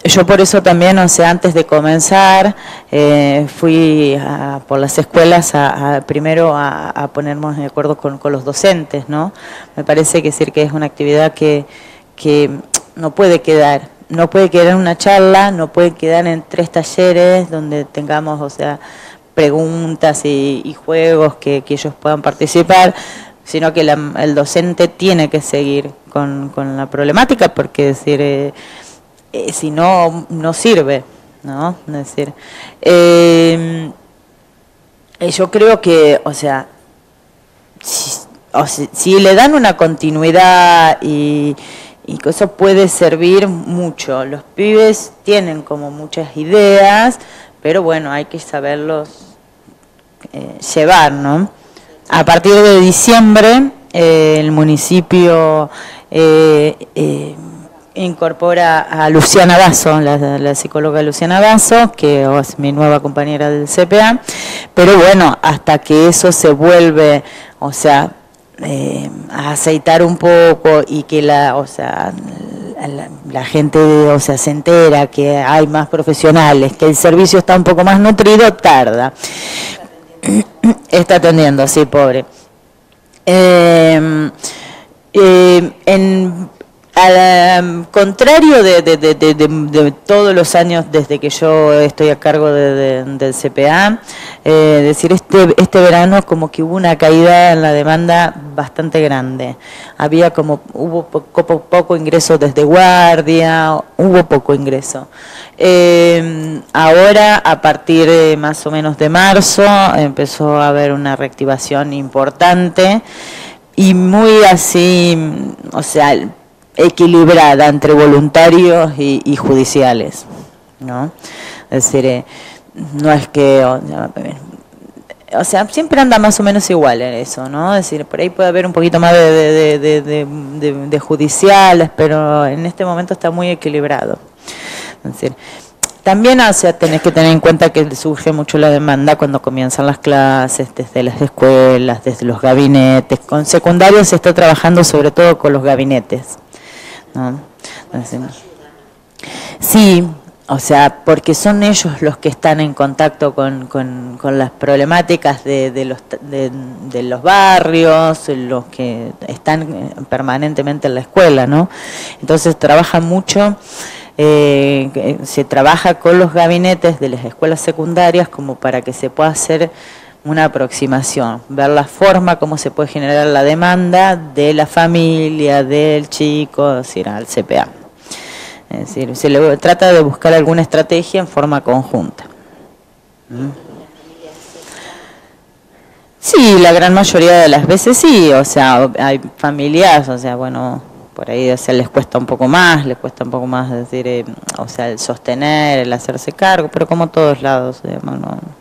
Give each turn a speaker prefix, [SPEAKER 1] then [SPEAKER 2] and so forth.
[SPEAKER 1] yo por eso también, o sea, antes de comenzar, fui por las escuelas primero a ponernos de acuerdo con los docentes, ¿no? Me parece que decir que es una actividad que no puede quedar. No puede quedar en una charla, no puede quedar en 3 talleres donde tengamos, o sea, preguntas y juegos que ellos puedan participar, sino que el docente tiene que seguir con la problemática, porque es decir, si no, no sirve, ¿no? Es decir, yo creo que, o sea, si le dan una continuidad y que eso puede servir mucho. Los pibes tienen como muchas ideas, pero bueno, hay que saberlos llevar, ¿no? A partir de diciembre, el municipio incorpora a Luciana Basso, la psicóloga Luciana Basso, que es mi nueva compañera del CPA, pero bueno, hasta que eso se vuelve, o sea, a aceitar un poco y que la gente, o sea, se entera que hay más profesionales, que el servicio está un poco más nutrido, tarda. Está atendiendo, sí, pobre. Al contrario de todos los años desde que yo estoy a cargo del CPA, decir este verano como que hubo una caída en la demanda bastante grande. Hubo poco ingreso desde guardia, hubo poco ingreso. Ahora, a partir de más o menos de marzo, empezó a haber una reactivación importante y muy así, o sea, equilibrada entre voluntarios y judiciales, ¿no? Es decir, no es que, o sea, siempre anda más o menos igual en eso, ¿no? Es decir, por ahí puede haber un poquito más de judiciales, pero en este momento está muy equilibrado. Es decir, también, o sea, tenés que tener en cuenta que surge mucho la demanda cuando comienzan las clases, desde las escuelas, desde los gabinetes. Con secundarios se está trabajando sobre todo con los gabinetes, ¿no? Sí, o sea, porque son ellos los que están en contacto con las problemáticas de los barrios, los que están permanentemente en la escuela, ¿no? Entonces trabajan mucho, se trabaja con los gabinetes de las escuelas secundarias como para que se pueda hacer una aproximación, ver la forma cómo se puede generar la demanda de la familia, del chico, es decir, al CPA. Es decir, se le trata de buscar alguna estrategia en forma conjunta. Sí, la gran mayoría de las veces sí, o sea, hay familias, o sea, bueno, por ahí, o sea, les cuesta un poco más, es decir, o sea, el sostener, el hacerse cargo, pero como todos lados, digamos, no.